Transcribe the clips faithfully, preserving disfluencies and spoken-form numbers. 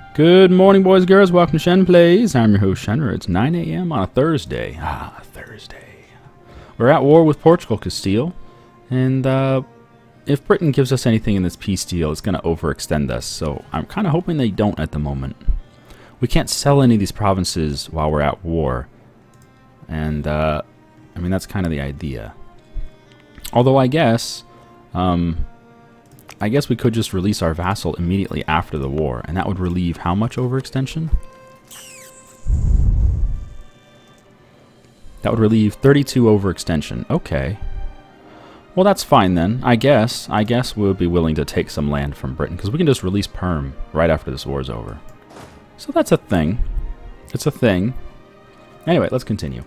Good morning, boys and girls. Welcome to Shen Plays. I'm your host, Shenra. It's nine A M on a Thursday. Ah, Thursday. We're at war with Portugal, Castile. And uh, if Britain gives us anything in this peace deal, it's going to overextend us. So I'm kind of hoping they don't at the moment. We can't sell any of these provinces while we're at war. And, uh, I mean, that's kind of the idea. Although I guess... Um, I guess we could just release our vassal immediately after the war, and that would relieve how much overextension? That would relieve thirty-two overextension. Okay. Well, that's fine then. I guess. I guess we'll be willing to take some land from Britain, because we can just release Perm right after this war is over. So that's a thing. It's a thing. Anyway, let's continue.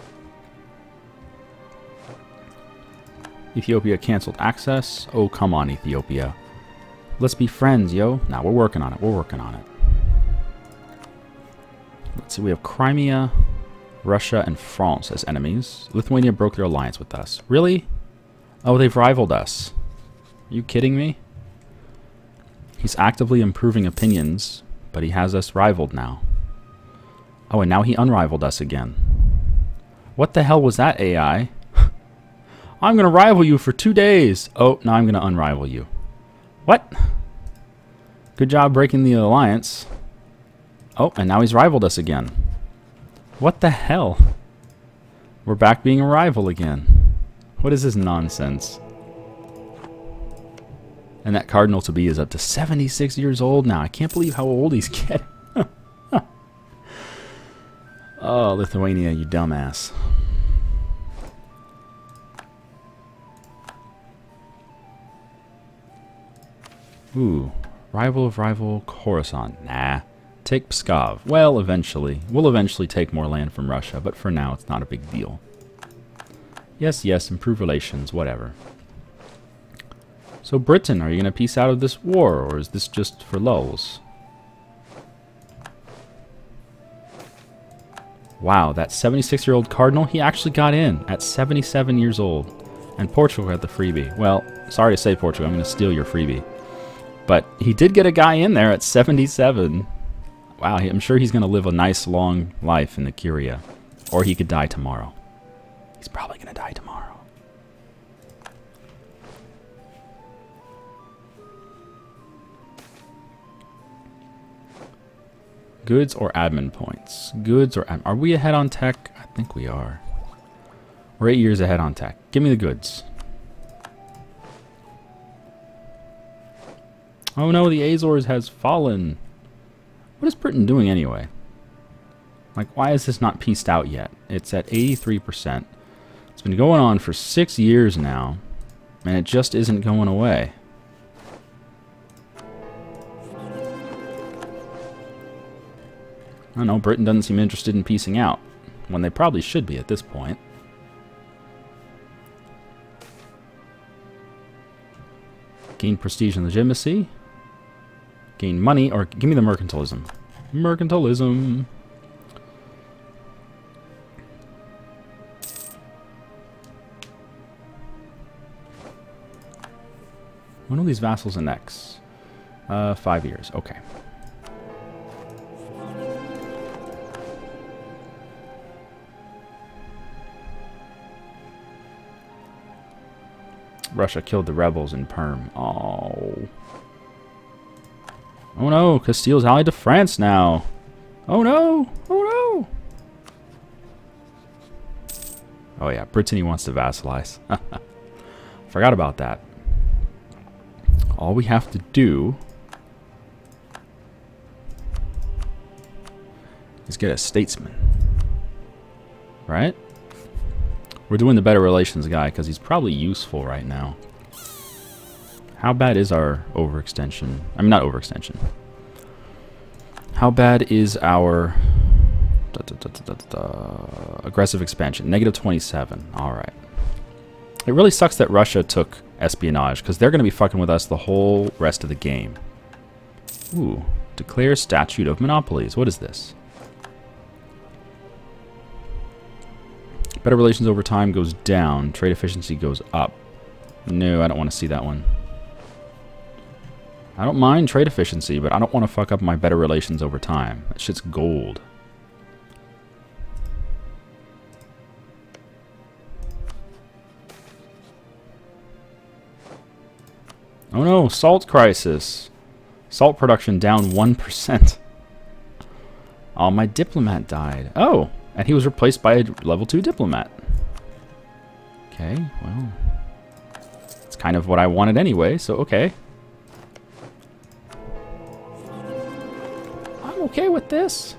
Ethiopia canceled access. Oh, come on, Ethiopia. Let's be friends, yo. Nah, we're working on it. We're working on it. Let's see. We have Crimea, Russia, and France as enemies. Lithuania broke their alliance with us. Really? Oh, they've rivaled us. Are you kidding me? He's actively improving opinions, but he has us rivaled now. Oh, and now he unrivaled us again. What the hell was that, A I? I'm going to rival you for two days. Oh, now I'm going to unrival you. What? Good job breaking the alliance. Oh, and now he's rivaled us again. What the hell? We're back being a rival again. What is this nonsense? And that Cardinal to be is up to seventy-six years old now. I can't believe how old he's getting. Oh, Lithuania, you dumbass. Ooh, rival of rival, Khorasan. Nah. Take Pskov. Well, eventually. We'll eventually take more land from Russia, but for now it's not a big deal. Yes, yes, improve relations, whatever. So Britain, are you going to peace out of this war, or is this just for lulls? Wow, that seventy-six-year-old Cardinal, he actually got in at seventy-seven years old. And Portugal had the freebie. Well, sorry to say, Portugal, I'm going to steal your freebie. But he did get a guy in there at seventy-seven. Wow, I'm sure he's going to live a nice long life in the Curia. Or he could die tomorrow. He's probably going to die tomorrow. Goods or admin points? Goods or... Are we ahead on tech? I think we are. We're eight years ahead on tech. Give me the goods. Oh no, the Azores has fallen. What is Britain doing anyway? Like, why is this not pieced out yet? It's at eighty-three percent. It's been going on for six years now, and it just isn't going away. I don't know, Britain doesn't seem interested in piecing out, when they probably should be at this point. Gain prestige and legitimacy. Gain money, or give me the mercantilism. Mercantilism. When will these vassals annex? Uh, five years. Okay. Russia killed the rebels in Perm. Oh. Oh no, Castile's allied to France now. Oh no! Oh no! Oh yeah, Brittany wants to vassalize. Forgot about that. All we have to do is get a statesman. Right? We're doing the better relations guy because he's probably useful right now. How bad is our overextension? I mean, not overextension. How bad is our da, da, da, da, da, da, aggressive expansion? Negative twenty-seven. All right. It really sucks that Russia took espionage because they're going to be fucking with us the whole rest of the game. Ooh. Declare statute of monopolies. What is this? Better relations over time goes down. Trade efficiency goes up. No, I don't want to see that one. I don't mind trade efficiency, but I don't want to fuck up my better relations over time. That shit's gold. Oh no, salt crisis. Salt production down one percent. Oh, my diplomat died. Oh, and he was replaced by a level two diplomat. Okay, well. It's kind of what I wanted anyway, so okay. I'm okay with this.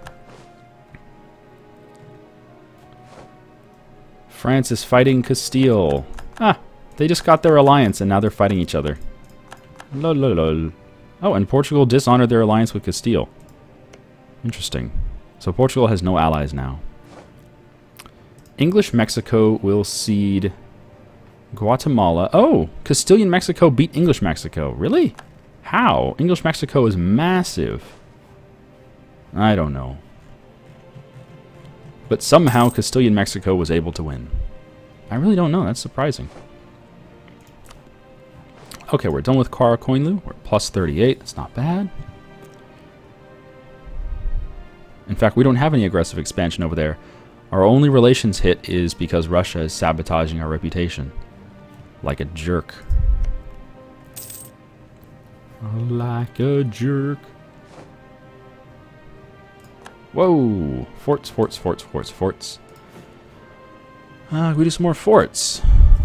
France is fighting Castile. Ah, they just got their alliance and now they're fighting each other. Lol, lol, lol. Oh, and Portugal dishonored their alliance with Castile. Interesting. So Portugal has no allies now. English Mexico will cede Guatemala. Oh, Castilian Mexico beat English Mexico. Really? How? English Mexico is massive. I don't know. But somehow Castilian Mexico was able to win. I really don't know. That's surprising. Okay, we're done with Kara Koinlu. We're at plus thirty-eight. That's not bad. In fact, we don't have any aggressive expansion over there. Our only relations hit is because Russia is sabotaging our reputation. Like a jerk. Like a jerk. Whoa! Forts, forts, forts, forts, forts. Uh, we do some more forts.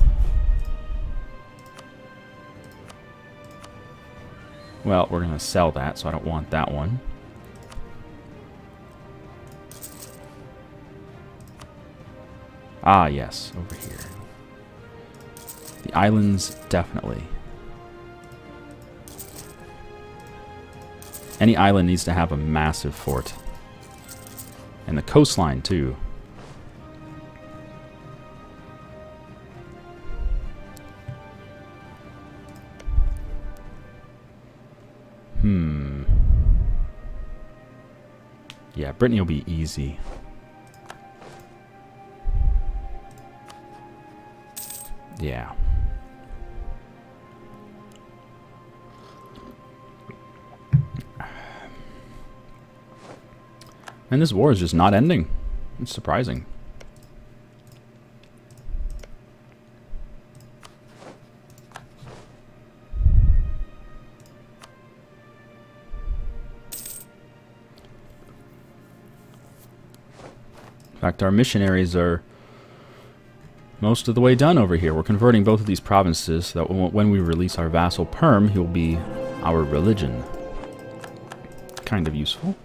Well, we're going to sell that, so I don't want that one. Ah, yes, over here. The islands, definitely. Any island needs to have a massive fort. And the coastline, too. Hmm. Yeah, Brittany will be easy. Yeah. And this war is just not ending. It's surprising. In fact, our missionaries are most of the way done over here. We're converting both of these provinces so that when we release our vassal Perm, he will be our religion. Kind of useful.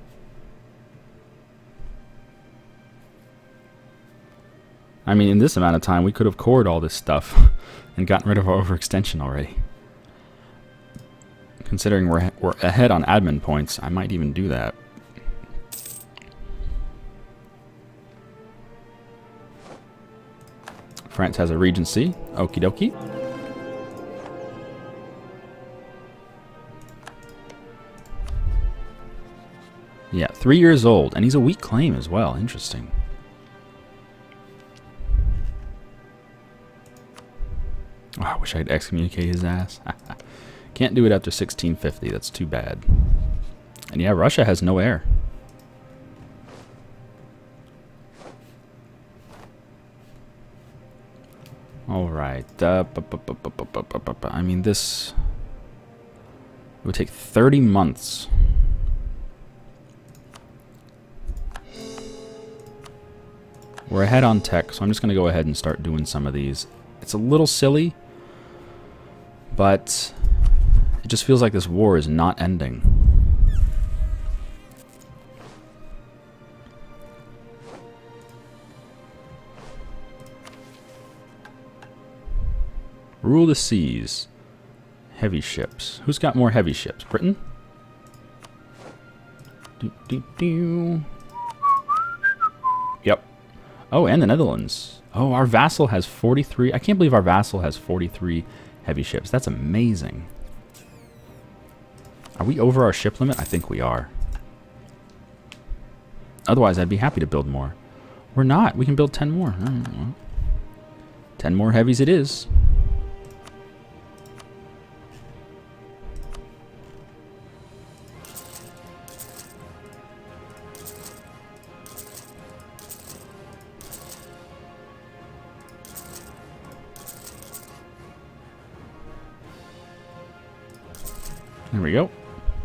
I mean, in this amount of time, we could have cored all this stuff and gotten rid of our overextension already. Considering we're, we're ahead on admin points, I might even do that. France has a regency. Okie dokie. Yeah, three years old. And he's a weak claim as well. Interesting. Oh, I wish I could excommunicate his ass. Can't do it after sixteen fifty. That's too bad. And yeah, Russia has no heir. Alright. Uh, I mean, this it would take thirty months. We're ahead on tech, so I'm just going to go ahead and start doing some of these. It's a little silly, but it just feels like this war is not ending. Rule the seas. Heavy ships. Who's got more heavy ships? Britain? Do, do, do. Yep. Oh, and the Netherlands. Oh, our vassal has forty-three. I can't believe our vassal has forty-three heavy ships. That's amazing. Are we over our ship limit? I think we are. Otherwise, I'd be happy to build more. We're not. We can build ten more. ten more heavies it is. There we go.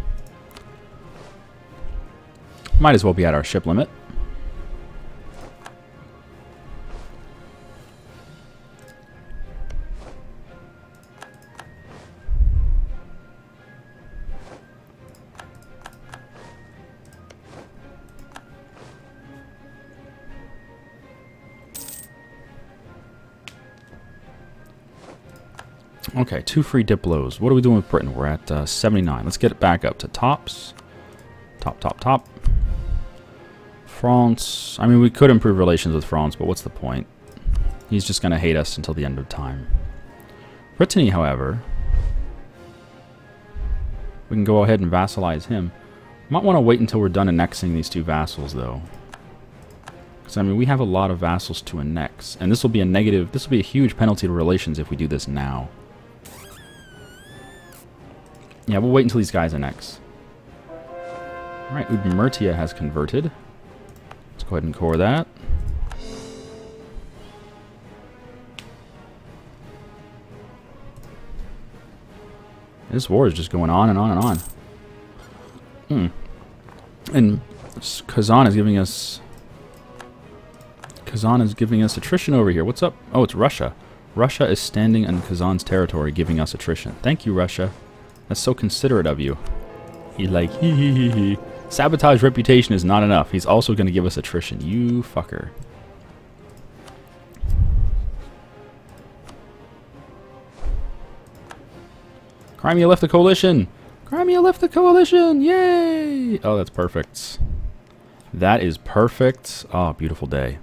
Might as well be at our ship limit. Okay, two free Diplos. What are we doing with Britain? We're at uh, seventy-nine. Let's get it back up to tops. Top, top, top. France. I mean, we could improve relations with France, but what's the point? He's just going to hate us until the end of time. Brittany, however, we can go ahead and vassalize him. Might want to wait until we're done annexing these two vassals, though. Because, I mean, we have a lot of vassals to annex. And this will be a negative, this will be a huge penalty to relations if we do this now. Yeah, we'll wait until these guys annex. Alright, Udmurtia has converted. Let's go ahead and core that. This war is just going on and on and on. Hmm. And Kazan is giving us... Kazan is giving us attrition over here. What's up? Oh, it's Russia. Russia is standing in Kazan's territory giving us attrition. Thank you, Russia. That's so considerate of you. He's like, hee hee hee hee. Sabotage reputation is not enough. He's also going to give us attrition. You fucker. Crimea left the coalition. Crimea left the coalition. Yay. Oh, that's perfect. That is perfect. Oh, beautiful day.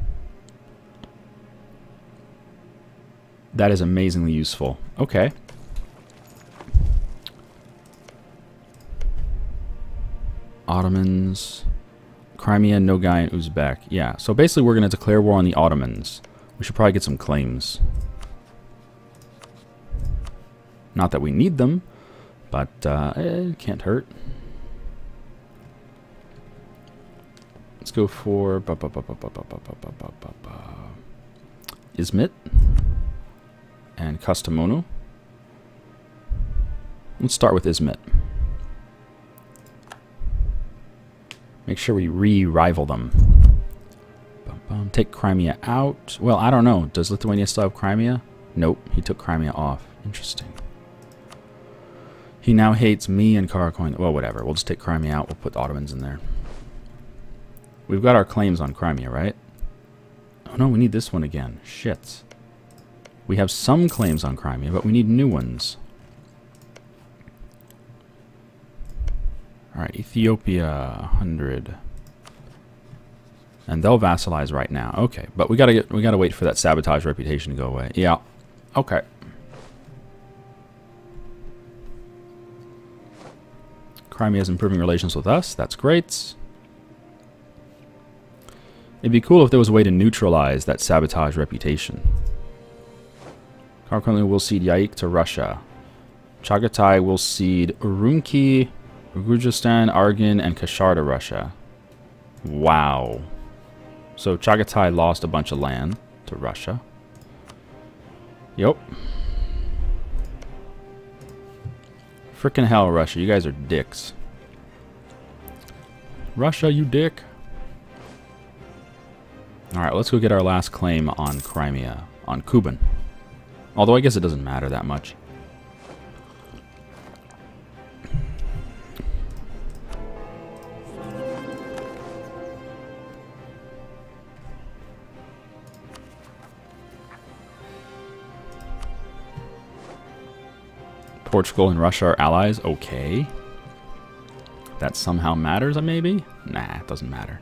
That is amazingly useful. Okay. Ottomans. Crimea, Nogai, and Uzbek. Yeah, so basically we're going to declare war on the Ottomans. We should probably get some claims. Not that we need them, but uh, it can't hurt. Let's go for ba -ba -ba -ba -ba -ba -ba -ba -ba -ba -ba. Izmit and Kastamonu. Let's start with Izmit. Make sure we re-rival them. Bum, bum. Take Crimea out. Well, I don't know. Does Lithuania still have Crimea? Nope. He took Crimea off. Interesting. He now hates me and Karakoin. Well, whatever. We'll just take Crimea out. We'll put the Ottomans in there. We've got our claims on Crimea, right? Oh, no. We need this one again. Shit. We have some claims on Crimea, but we need new ones. Alright, Ethiopia, one hundred. And they'll vassalize right now. Okay, but we gotta get we gotta wait for that sabotage reputation to go away. Yeah. Okay. Crimea is improving relations with us. That's great. It'd be cool if there was a way to neutralize that sabotage reputation. Karakoin will cede Yaik to Russia. Chagatai will cede Urumqi, Gurjistan, Argan, and Kashar to Russia. Wow. So Chagatai lost a bunch of land to Russia. Yep. Frickin' hell, Russia. You guys are dicks. Russia, you dick. Alright, let's go get our last claim on Crimea. On Kuban. Although I guess it doesn't matter that much. Portugal and Russia are allies. Okay. That somehow matters, maybe? Nah, it doesn't matter.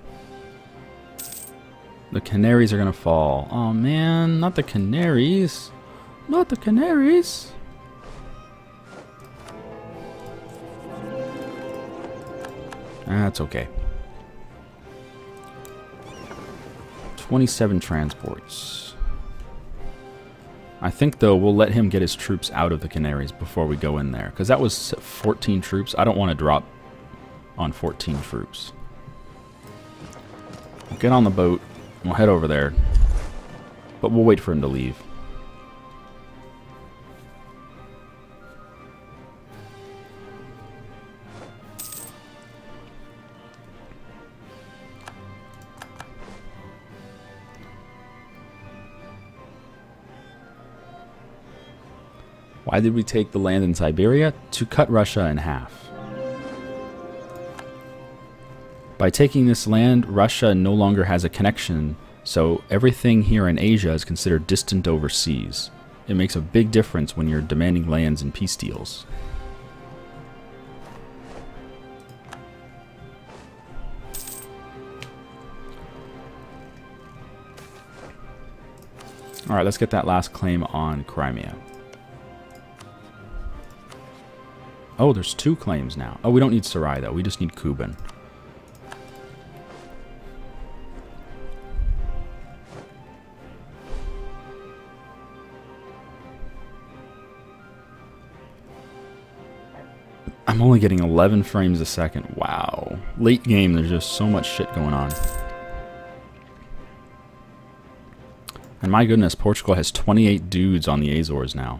The Canaries are going to fall. Oh, man. Not the Canaries. Not the Canaries. That's okay. twenty-seven transports. I think, though, we'll let him get his troops out of the Canaries before we go in there. Because that was fourteen troops. I don't want to drop on fourteen troops. We'll get on the boat. We'll head over there. But we'll wait for him to leave. Why did we take the land in Siberia? To cut Russia in half. By taking this land, Russia no longer has a connection, so everything here in Asia is considered distant overseas. It makes a big difference when you're demanding lands in peace deals. Alright, let's get that last claim on Crimea. Oh, there's two claims now. Oh, we don't need Sarai, though. We just need Kuban. I'm only getting eleven frames a second. Wow. Late game, there's just so much shit going on. And my goodness, Portugal has twenty-eight dudes on the Azores now.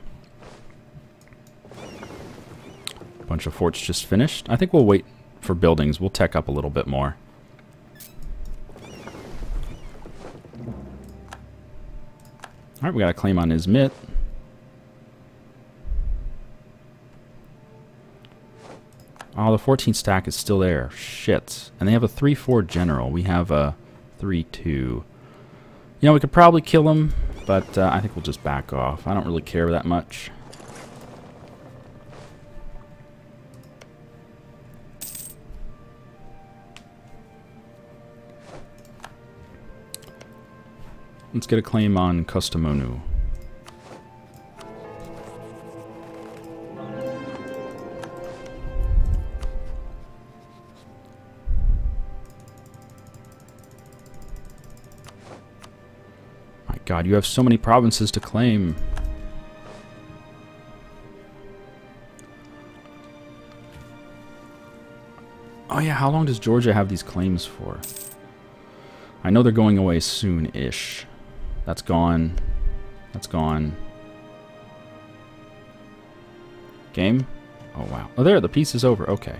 A bunch of forts just finished. I think we'll wait for buildings. We'll tech up a little bit more. Alright, we got a claim on Izmit. Oh, the fourteen stack is still there. Shit. And they have a three four general. We have a three two. You know, we could probably kill him, but uh, I think we'll just back off. I don't really care that much. Let's get a claim on Kastamonu. God, you have so many provinces to claim. Oh yeah, how long does Georgia have these claims for? I know they're going away soon-ish. That's gone. That's gone. Game? Oh wow. Oh there, the peace is over. Okay.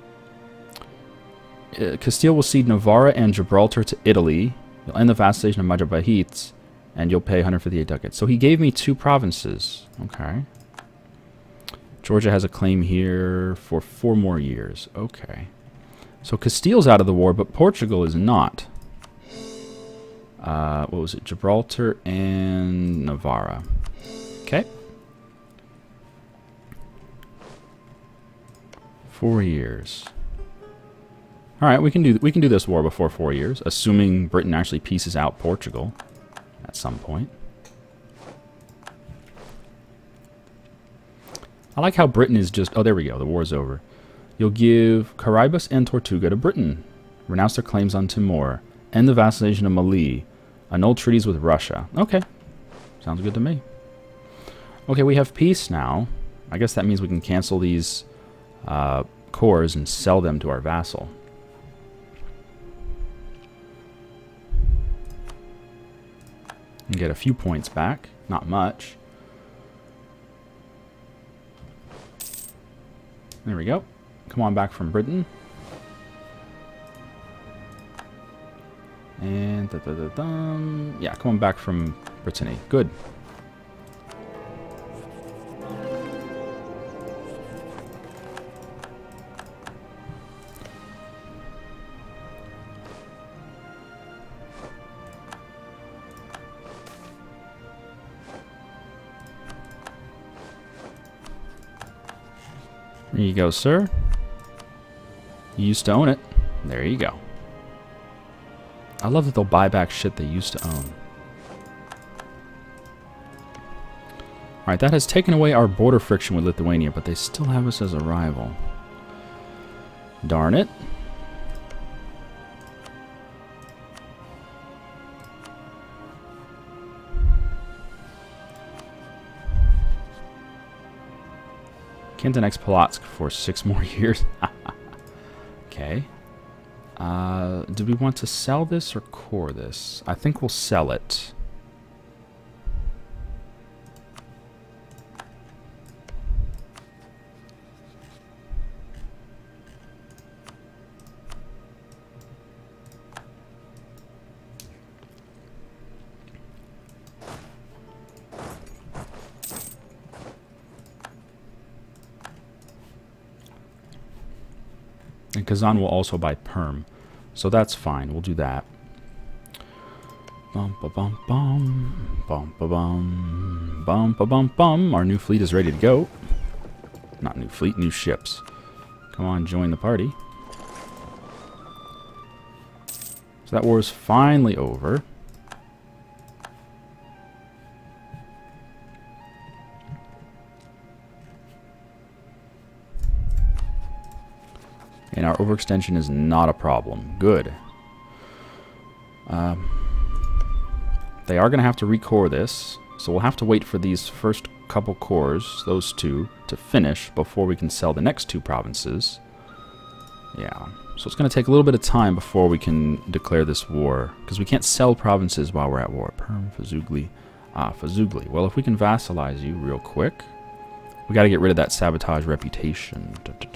Uh, Castile will cede Navarra and Gibraltar to Italy. You'll end the vassalization of Majapahit. And you'll pay one hundred fifty-eight ducats. So he gave me two provinces. Okay. Georgia has a claim here for four more years. Okay. So Castile's out of the war, but Portugal is not. Uh, what was it? Gibraltar and Navarra. Okay. Four years. All right, we can do we can do this war before four years, assuming Britain actually pieces out Portugal at some point. I like how Britain is just... Oh, there we go. The war's over. You'll give Caribus and Tortuga to Britain. Renounce their claims on Timor. End the vassalization of Mali. Annul treaties with Russia. Okay. Sounds good to me. Okay, we have peace now. I guess that means we can cancel these uh, cores and sell them to our vassal. And get a few points back. Not much. There we go. Come on back from Britain. And da, da, da, da. Yeah, come on back from Brittany. Good. There you go, sir. You used to own it. There you go. I love that they'll buy back shit they used to own. Alright, that has taken away our border friction with Lithuania, but they still have us as a rival. Darn it. Can't annex Polotsk for six more years. Okay. Uh, do we want to sell this or core this? I think we'll sell it. And Kazan will also buy Perm. So that's fine. We'll do that. Bum ba bum bum. Bum ba bum. Bum ba bum bum. Our new fleet is ready to go. Not new fleet, new ships. Come on, join the party. So that war is finally over. And our overextension is not a problem. Good. Um, they are going to have to recore this. So we'll have to wait for these first couple cores, those two, to finish before we can sell the next two provinces. Yeah. So it's going to take a little bit of time before we can declare this war. Because we can't sell provinces while we're at war. Perm, Fazugli. Ah, Fazugli. Well, if we can vassalize you real quick, we got to get rid of that sabotage reputation.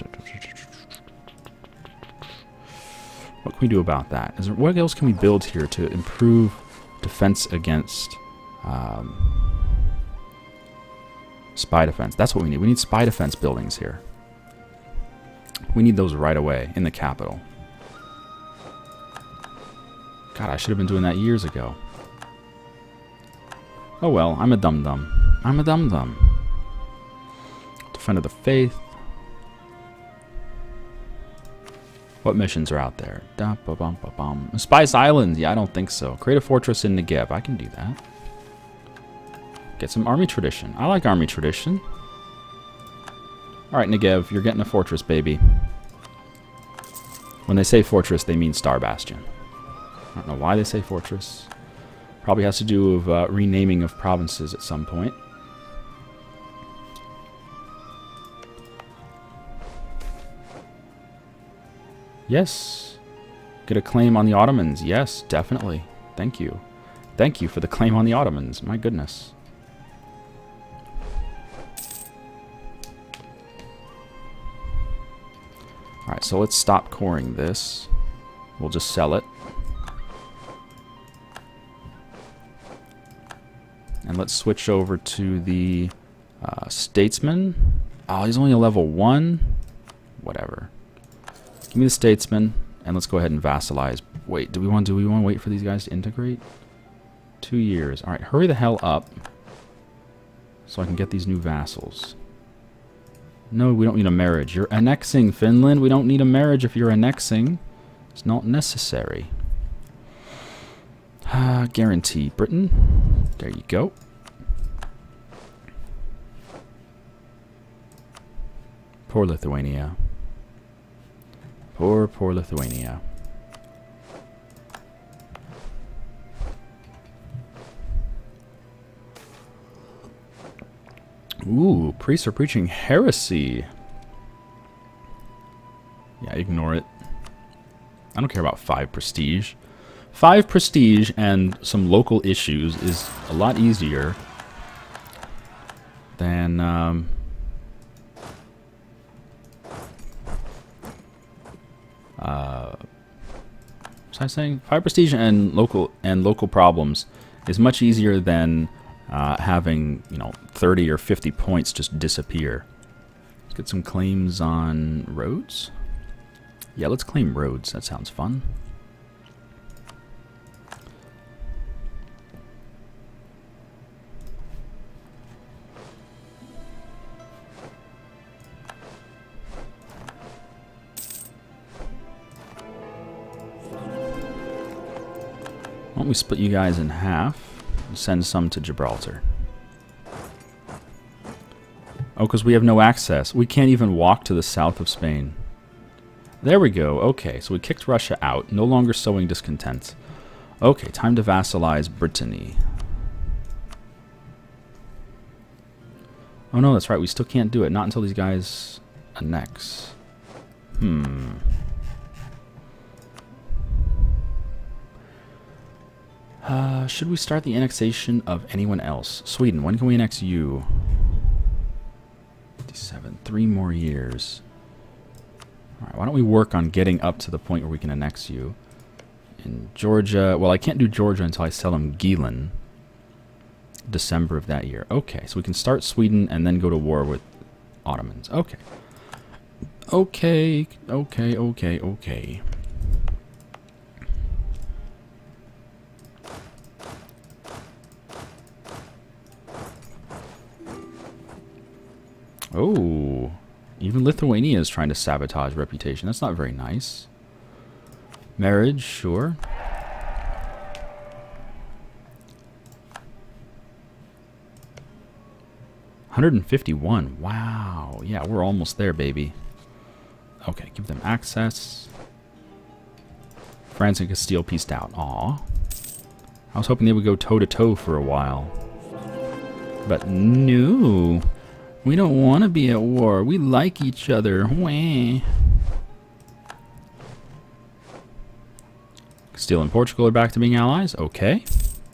What can we do about that? Is there, what else can we build here to improve defense against um, spy defense? That's what we need. We need spy defense buildings here. We need those right away in the capital. God, I should have been doing that years ago. Oh well, I'm a dum-dum. I'm a dum-dum. Defender of the Faith. What missions are out there? Da, ba, bum, ba, bum. Spice Islands? Yeah, I don't think so. Create a fortress in Negev. I can do that. Get some army tradition. I like army tradition. Alright, Negev, you're getting a fortress, baby. When they say fortress, they mean Star Bastion. I don't know why they say fortress. Probably has to do with uh, renaming of provinces at some point. Yes. Get a claim on the Ottomans. Yes, definitely. Thank you. Thank you for the claim on the Ottomans. My goodness. Alright, so let's stop coring this. We'll just sell it. And let's switch over to the uh, Statesman. Oh, he's only a level one? Whatever. Give me the Statesman, and let's go ahead and vassalize. Wait, do we want do we want to wait for these guys to integrate? Two years. All right, hurry the hell up, so I can get these new vassals. No, we don't need a marriage. You're annexing Finland. We don't need a marriage if you're annexing. It's not necessary. Uh, guarantee Britain. There you go. Poor Lithuania. Poor, poor Lithuania. Ooh, priests are preaching heresy. Yeah, ignore it. I don't care about five prestige. Five prestige and some local issues is a lot easier than... Um, Uh, what was I saying? Five prestige and local and local problems is much easier than uh, having, you know, thirty or fifty points just disappear. Let's get some claims on roads. Yeah, let's claim roads. That sounds fun. Why don't we split you guys in half and send some to Gibraltar? Oh, because we have no access. We can't even walk to the south of Spain. There we go. Okay, so we kicked Russia out. No longer sowing discontent. Okay, time to vassalize Brittany. Oh no, that's right. We still can't do it. Not until these guys annex. Hmm... Uh, should we start the annexation of anyone else? Sweden, when can we annex you? fifty-seven, three more years. Alright, why don't we work on getting up to the point where we can annex you? In Georgia, well, I can't do Georgia until I sell them Gilan. December of that year. Okay, so we can start Sweden and then go to war with Ottomans. Okay. Okay, okay, okay, okay. Oh, even Lithuania is trying to sabotage reputation. That's not very nice. Marriage, sure. one hundred fifty-one. Wow. Yeah, we're almost there, baby. Okay, give them access. France and Castile pieced out. Aw. I was hoping they would go toe-to-toe for a while. But no. We don't want to be at war. We like each other. Wah. Castile and Portugal are back to being allies. Okay.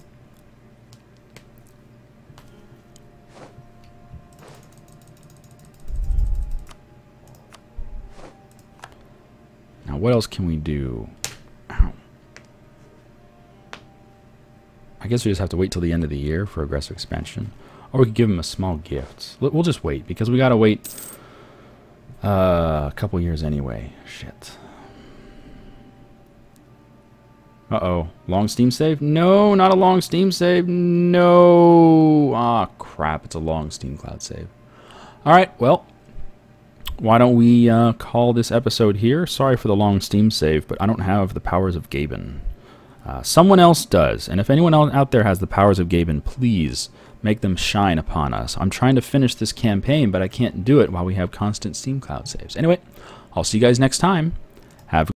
Now, what else can we do? Ow. I guess we just have to wait till the end of the year for aggressive expansion. Or we could give them a small gift. We'll just wait, because we gotta wait uh, a couple years anyway. Shit. Uh-oh. Long Steam save? No, not a long Steam save. No. Ah, crap. It's a long Steam Cloud save. Alright, well. Why don't we uh, call this episode here? Sorry for the long Steam save, but I don't have the powers of Gaben. Uh, someone else does. And if anyone else out there has the powers of Gaben, please make them shine upon us. I'm trying to finish this campaign, but I can't do it while we have constant Steam Cloud saves. Anyway, I'll see you guys next time. Have